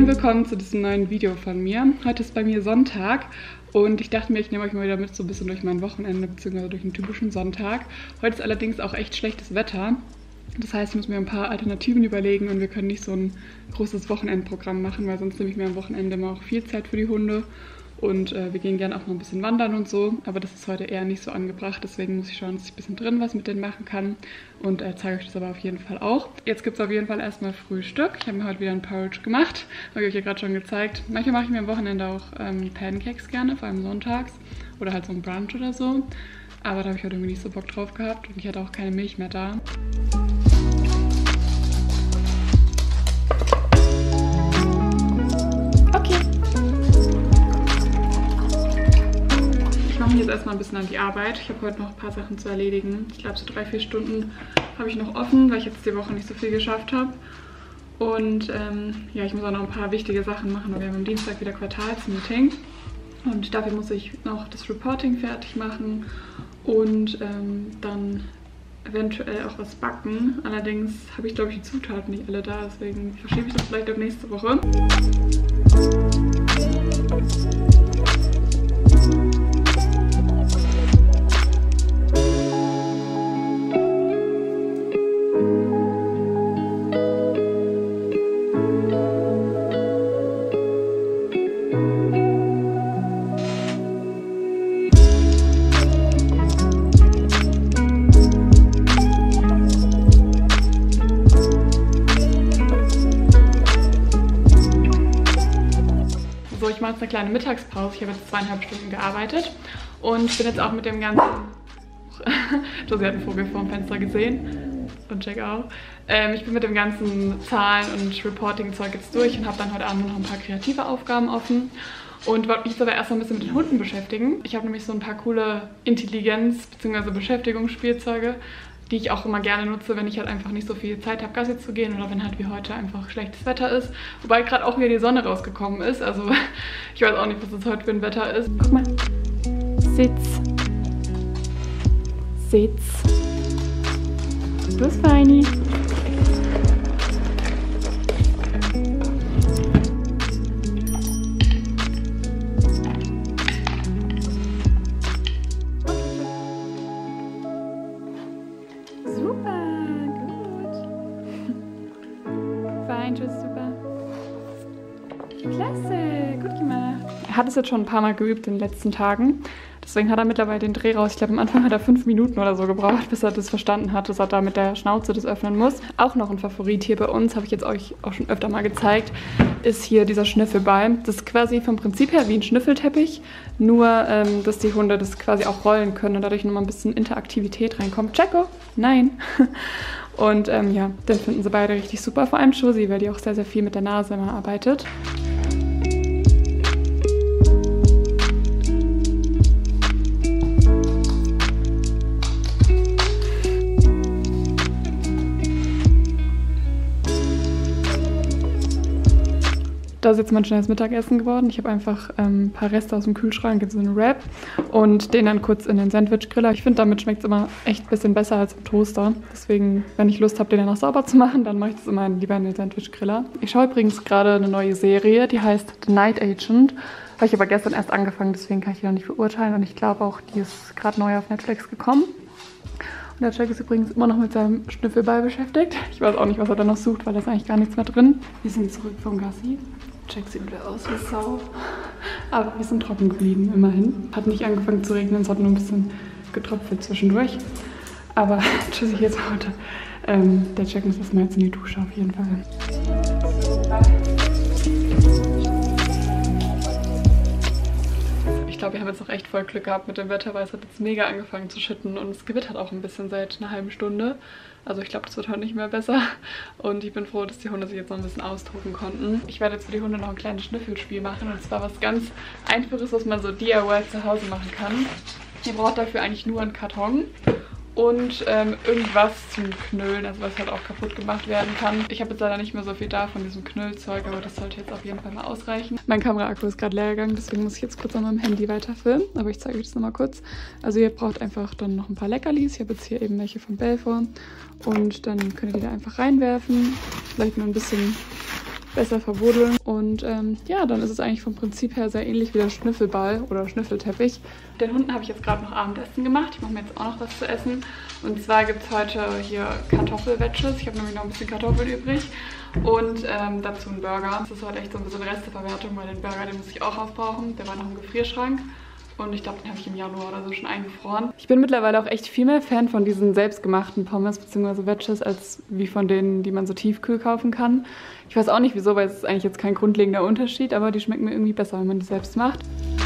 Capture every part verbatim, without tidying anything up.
und willkommen zu diesem neuen Video von mir. Heute ist bei mir Sonntag und ich dachte mir, ich nehme euch mal wieder mit so ein bisschen durch mein Wochenende bzw. durch einen typischen Sonntag. Heute ist allerdings auch echt schlechtes Wetter. Das heißt, ich muss mir ein paar Alternativen überlegen und wir können nicht so ein großes Wochenendprogramm machen, weil sonst nehme ich mir am Wochenende immer auch viel Zeit für die Hunde. Und äh, wir gehen gerne auch noch ein bisschen wandern und so, aber das ist heute eher nicht so angebracht, deswegen muss ich schauen, dass ich ein bisschen drin was mit denen machen kann und äh, zeige euch das aber auf jeden Fall auch. Jetzt gibt es auf jeden Fall erstmal Frühstück. Ich habe mir heute wieder ein Porridge gemacht, habe ich euch ja gerade schon gezeigt. Manchmal mache ich mir am Wochenende auch ähm, Pancakes gerne, vor allem sonntags oder halt so ein Brunch oder so, aber da habe ich heute irgendwie nicht so Bock drauf gehabt und ich hatte auch keine Milch mehr da. Ich mache mich jetzt erstmal ein bisschen an die Arbeit. Ich habe heute noch ein paar Sachen zu erledigen. Ich glaube, so drei, vier Stunden habe ich noch offen, weil ich jetzt die Woche nicht so viel geschafft habe. Und ähm, ja, ich muss auch noch ein paar wichtige Sachen machen. Wir haben am Dienstag wieder Quartalsmeeting. Und dafür muss ich noch das Reporting fertig machen und ähm, dann eventuell auch was backen. Allerdings habe ich, glaube ich, die Zutaten nicht alle da. Deswegen verschiebe ich das vielleicht auf nächste Woche. So, ich mache jetzt eine kleine Mittagspause. Ich habe jetzt zweieinhalb Stunden gearbeitet und bin jetzt auch mit dem ganzen... Josie hat einen Vogel vor dem Fenster gesehen und Jack auch. Ähm, ich bin mit dem ganzen Zahlen- und Reporting-Zeug jetzt durch und habe dann heute Abend noch ein paar kreative Aufgaben offen. Und wollte mich jetzt aber erstmal ein bisschen mit den Hunden beschäftigen. Ich habe nämlich so ein paar coole Intelligenz- bzw. Beschäftigungsspielzeuge, die ich auch immer gerne nutze, wenn ich halt einfach nicht so viel Zeit habe, Gassi zu gehen oder wenn halt wie heute einfach schlechtes Wetter ist. Wobei gerade auch wieder die Sonne rausgekommen ist. Also ich weiß auch nicht, was das heute für ein Wetter ist. Guck mal. Sitz. Sitz. Los, Feini. Super. Klasse, gut gemacht. Er hat es jetzt schon ein paar Mal geübt in den letzten Tagen. Deswegen hat er mittlerweile den Dreh raus. Ich glaube, am Anfang hat er fünf Minuten oder so gebraucht, bis er das verstanden hat, dass er da mit der Schnauze das öffnen muss. Auch noch ein Favorit hier bei uns, habe ich jetzt euch auch schon öfter mal gezeigt, ist hier dieser Schnüffelball. Das ist quasi vom Prinzip her wie ein Schnüffelteppich, nur ähm, dass die Hunde das quasi auch rollen können und dadurch nochmal ein bisschen Interaktivität reinkommt. Jacko? Nein. Und ähm, ja, den finden sie beide richtig super, vor allem Josie, weil die auch sehr, sehr viel mit der Nase immer arbeitet. Das ist jetzt mein schnelles Mittagessen geworden. Ich habe einfach ähm, ein paar Reste aus dem Kühlschrank in so einen Wrap und den dann kurz in den Sandwich-Griller. Ich finde, damit schmeckt es immer echt ein bisschen besser als im Toaster. Deswegen, wenn ich Lust habe, den dann noch sauber zu machen, dann mache ich das immer lieber in den Sandwich-Griller. Ich schaue übrigens gerade eine neue Serie, die heißt The Night Agent. Habe ich aber gestern erst angefangen, deswegen kann ich die noch nicht beurteilen. Und ich glaube auch, die ist gerade neu auf Netflix gekommen. Und der Jack ist übrigens immer noch mit seinem Schnüffelball beschäftigt. Ich weiß auch nicht, was er da noch sucht, weil da ist eigentlich gar nichts mehr drin. Wir sind zurück vom Gassi. Jack sieht wieder aus wie Sau. Aber wir sind trocken geblieben, immerhin. Hat nicht angefangen zu regnen, es hat nur ein bisschen getröpfelt zwischendurch. Aber tschüssi jetzt heute. Ähm, der Jack muss erstmal jetzt in die Dusche auf jeden Fall. Ich glaube, wir haben jetzt auch echt voll Glück gehabt mit dem Wetter, weil es hat jetzt mega angefangen zu schütten und es gewittert auch ein bisschen seit einer halben Stunde. Also ich glaube, das wird heute nicht mehr besser und ich bin froh, dass die Hunde sich jetzt noch ein bisschen austoben konnten. Ich werde jetzt für die Hunde noch ein kleines Schnüffelspiel machen und zwar was ganz Einfaches, was man so D I Y zu Hause machen kann. Ihr braucht dafür eigentlich nur einen Karton und ähm, irgendwas zum Knüllen, also was halt auch kaputt gemacht werden kann. Ich habe jetzt leider nicht mehr so viel da von diesem Knüllzeug, aber das sollte jetzt auf jeden Fall mal ausreichen. Mein Kameraakku ist gerade leer gegangen, deswegen muss ich jetzt kurz an meinem Handy weiterfilmen, aber ich zeige euch das nochmal kurz. Also ihr braucht einfach dann noch ein paar Leckerlis. Ich habe jetzt hier eben welche von Belfor und dann könnt ihr die da einfach reinwerfen. Vielleicht nur ein bisschen besser verbuddeln. Und ähm, ja, dann ist es eigentlich vom Prinzip her sehr ähnlich wie der Schnüffelball oder Schnüffelteppich. Den Hunden habe ich jetzt gerade noch Abendessen gemacht. Ich mache mir jetzt auch noch was zu essen. Und zwar gibt es heute hier Kartoffelwedges. Ich habe nämlich noch ein bisschen Kartoffeln übrig. Und ähm, dazu einen Burger. Das ist heute echt so ein bisschen Resteverwertung, weil den Burger, den muss ich auch aufbrauchen. Der war noch im Gefrierschrank. Und ich glaube, den habe ich im Januar oder so schon eingefroren. Ich bin mittlerweile auch echt viel mehr Fan von diesen selbstgemachten Pommes bzw. Wedges, als wie von denen, die man so tiefkühl kaufen kann. Ich weiß auch nicht wieso, weil es ist eigentlich jetzt kein grundlegender Unterschied, aber die schmecken mir irgendwie besser, wenn man die selbst macht.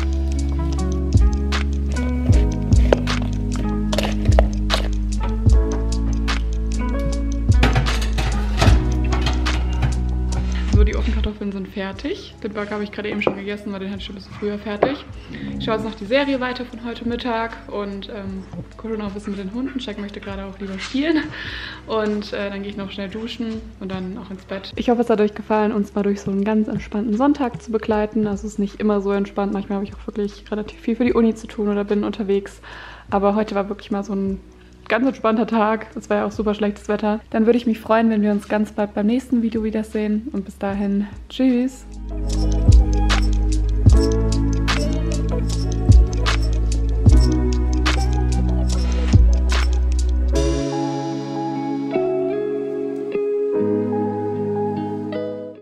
So, die Ofenkartoffeln sind fertig. Den Burger habe ich gerade eben schon gegessen, weil den hatte ich schon ein bisschen früher fertig. Ich schaue jetzt noch die Serie weiter von heute Mittag und ähm, gucke noch ein bisschen mit den Hunden. Jack möchte gerade auch lieber spielen. Und äh, dann gehe ich noch schnell duschen und dann auch ins Bett. Ich hoffe, es hat euch gefallen, uns mal durch so einen ganz entspannten Sonntag zu begleiten. Also es ist nicht immer so entspannt. Manchmal habe ich auch wirklich relativ viel für die Uni zu tun oder bin unterwegs. Aber heute war wirklich mal so ein ganz entspannter Tag. Es war ja auch super schlechtes Wetter. Dann würde ich mich freuen, wenn wir uns ganz bald beim nächsten Video wiedersehen. Und bis dahin, tschüss!